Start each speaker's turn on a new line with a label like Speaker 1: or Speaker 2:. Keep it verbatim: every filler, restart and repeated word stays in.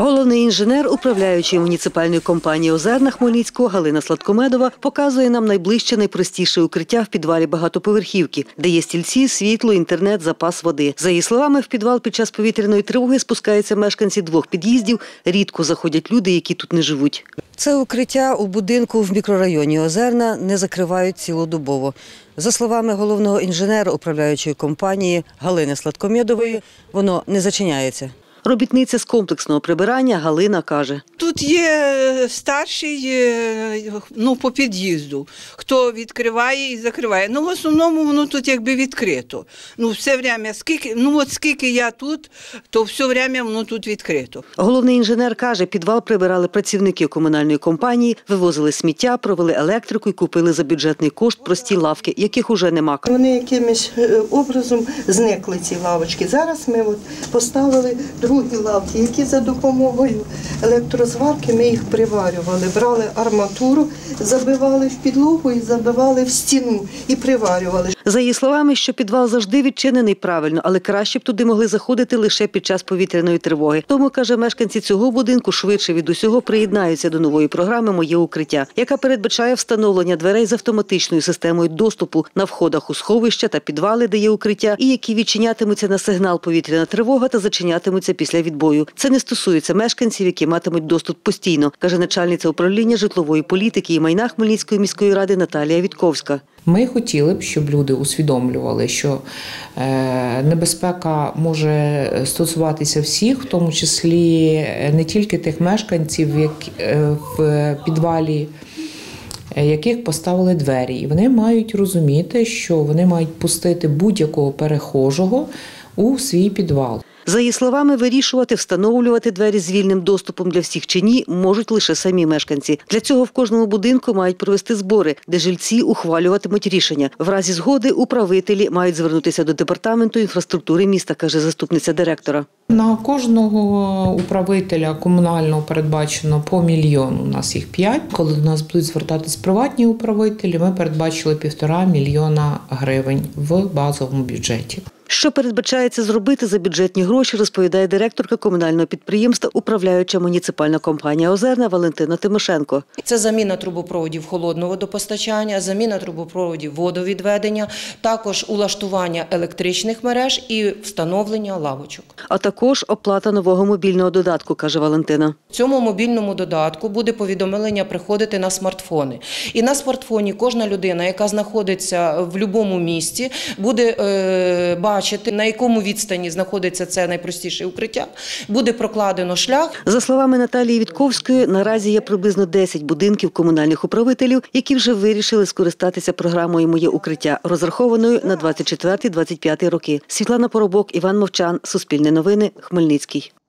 Speaker 1: Головний інженер управляючої муніципальної компанії «Озерна» Хмельницького Галина Сладкомедова показує нам найближче, найпростіше укриття в підвалі багатоповерхівки, де є стільці, світло, інтернет, запас води. За її словами, в підвал під час повітряної тривоги спускаються мешканці двох під'їздів, рідко заходять люди, які тут не живуть. Це укриття у будинку в мікрорайоні «Озерна» не закривають цілодобово. За словами головного інженера управляючої компанії Галини Сладкомедової, воно не зачиняється. Робітниця з комплексного прибирання Галина каже.
Speaker 2: Тут є старший, ну, по під'їзду, хто відкриває і закриває. Ну, в основному воно тут якби відкрито. Ну, все время, скільки, ну, от скільки я тут, то все время воно тут відкрито.
Speaker 1: Головний інженер каже, підвал прибирали працівники комунальної компанії, вивозили сміття, провели електрику і купили за бюджетний кошт прості лавки, яких уже нема.
Speaker 3: Вони якимось образом зникли, ці лавочки. Зараз ми от поставили другі лавки, які за допомогою електрозварки ми їх приварювали. Брали арматуру, забивали в підлогу і забивали в стіну і приварювали.
Speaker 1: За її словами, що підвал завжди відчинений правильно, але краще б туди могли заходити лише під час повітряної тривоги. Тому, каже, мешканці цього будинку швидше від усього приєднаються до нової програми «Моє укриття», яка передбачає встановлення дверей з автоматичною системою доступу на входах у сховища та підвали, де є укриття, і які відчинятимуться на сигнал повітряна тривога та зачинятимуться після відбою. Це не стосується мешканців, які матимуть доступ постійно, каже начальниця управління житлової політики і майна Хмельницької міської ради Наталія Вітковська.
Speaker 4: Ми хотіли б, щоб люди усвідомлювали, що небезпека може стосуватися всіх, в тому числі не тільки тих мешканців, в підвалі яких поставили двері. І вони мають розуміти, що вони мають пустити будь-якого перехожого у свій підвал.
Speaker 1: За її словами, вирішувати, встановлювати двері з вільним доступом для всіх чи ні можуть лише самі мешканці. Для цього в кожному будинку мають провести збори, де жильці ухвалюватимуть рішення. В разі згоди управителі мають звернутися до департаменту інфраструктури міста, каже заступниця директора.
Speaker 4: На кожного управителя комунального передбачено по мільйону, у нас їх п'ять. Коли до нас будуть звертатись приватні управителі, ми передбачили півтора мільйона гривень в базовому бюджеті.
Speaker 1: Що передбачається зробити за бюджетні гроші, розповідає директорка комунального підприємства, управляюча муніципальна компанія «Озерна» Валентина Тимошенко.
Speaker 5: Це заміна трубопроводів холодного водопостачання, заміна трубопроводів водовідведення, також улаштування електричних мереж і встановлення лавочок.
Speaker 1: А також оплата нового мобільного додатку, каже Валентина.
Speaker 5: В цьому мобільному додатку буде повідомлення приходити на смартфони. І на смартфоні кожна людина, яка знаходиться в будь-якому місці, буде е, бачити, на якому відстані знаходиться це найпростіше укриття, буде прокладено шлях.
Speaker 1: За словами Наталії Вітковської, наразі є приблизно десять будинків комунальних управителів, які вже вирішили скористатися програмою «Моє укриття», розрахованою на двадцять четвертий - двадцять п'ятий роки. Світлана Поробок, Іван Мовчан, Суспільне новини, Хмельницький.